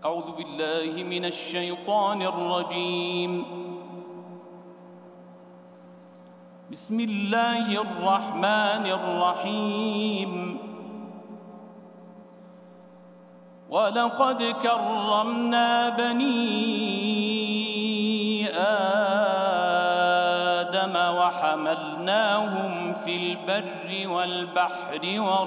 أعوذ بالله من الشيطان الرجيم. بسم الله الرحمن الرحيم. ولقد كرمنا بني آدم وحملناهم في البر والبحر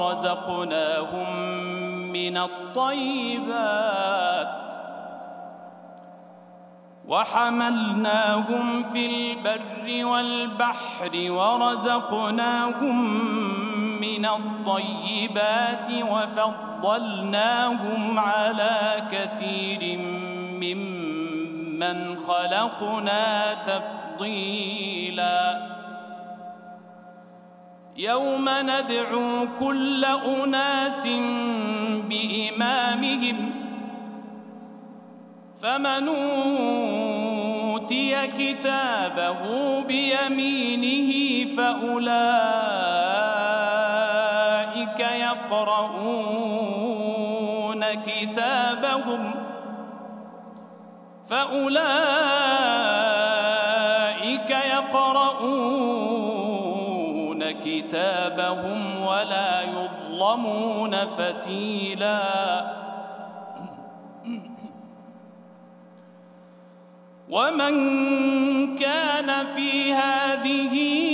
ورزقناهم من الطيبات وفضلناهم على كثير ممن خلقنا تفضيلا. يوم ندعو كل أناس بإمامهم فمن أوتي كتابه بيمينه فأولئك يقرؤون كتابهم ولا يظلمون فتيلا. ومن كان في هذه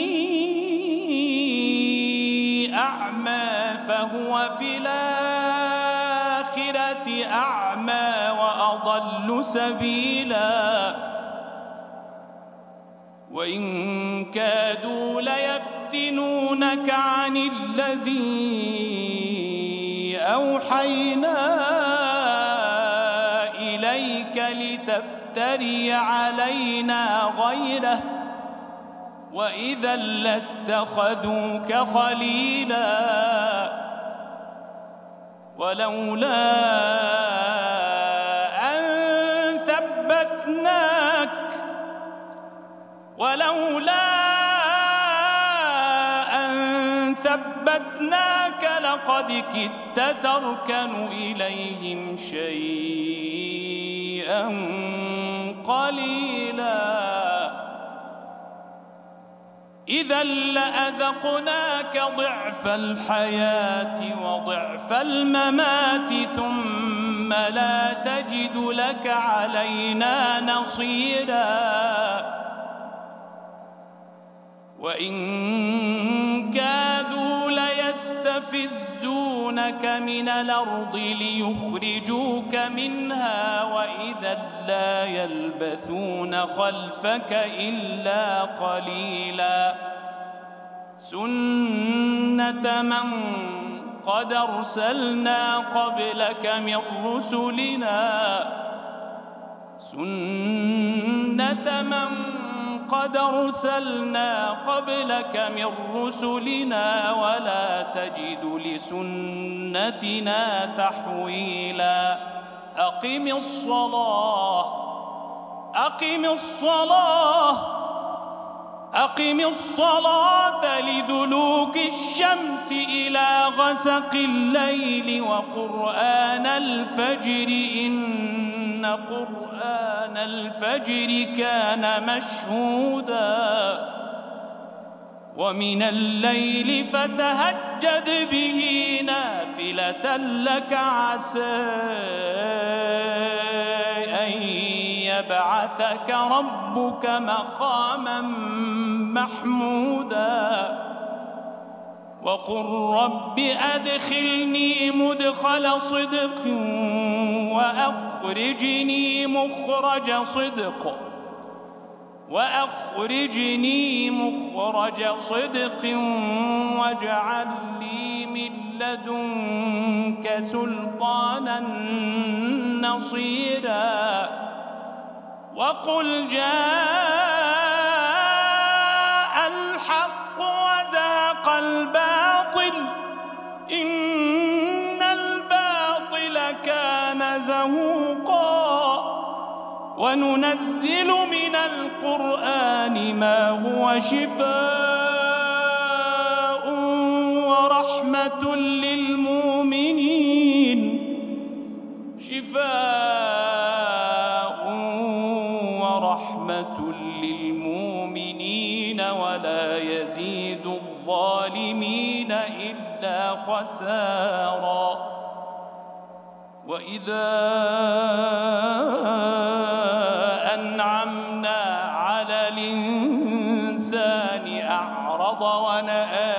أعمى فهو في الآخرة أعمى وأضل سبيلا. وإن كادوا ليفتنونك عن الذي أوحينا إليك لتفتري علينا غيره وإذا لاتخذوك خليلا. ولولا أن ثبتناك لقد كدت تركن إليهم شيئا قليلا. إذا لأذقناك ضعف الحياة وضعف الممات ثم لا تجد لك علينا نصيرا. وإن كادوا ليستفزونك من الأرض ليخرجوك منها وإذا لا يلبثون خلفك إلا قليلا. سنة من قد أرسلنا قبلك من رسلنا ولا تجد لسنتنا تحويلا. أقم الصلاة لدلوك الشمس إلى غسق الليل وقرآن الفجر إن قرآن الفجر كان مشهودا. ومن الليل فتهجد به نافلة لك عسى أن يبعثك ربك مقاما محمودا. وقل رب أدخلني مدخل صدق وأخرجني مخرج صدق واجعل لي من لدنك سلطانا نصيرا. وقل جاء الحق وزهق الباطل إن الباطل كان زهوقا. وننزل من القرآن ما هو شفاء ورحمة للمؤمنين خسارا. وإذا أنعمنا على الإنسان أعرض ونأى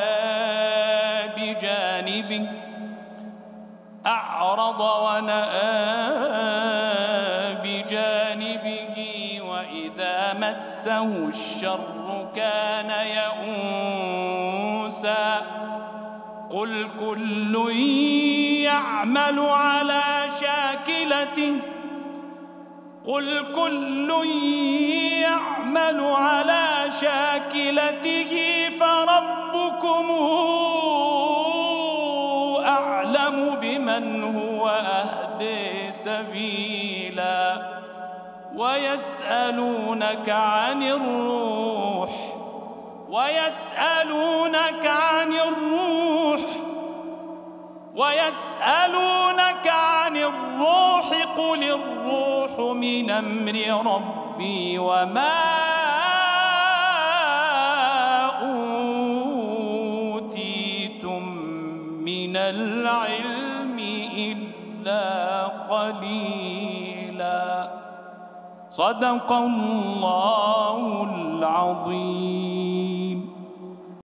بجانبه وإذا مسه الشر كان يئوسا. قل كل يعمل على شاكلته فربكم أعلم بمن هو أهدي سبيلا. ويسألونك عن الروح قل الروح من أمر ربي وما أوتيتم من العلم إلا قليلا. صدق الله العظيم.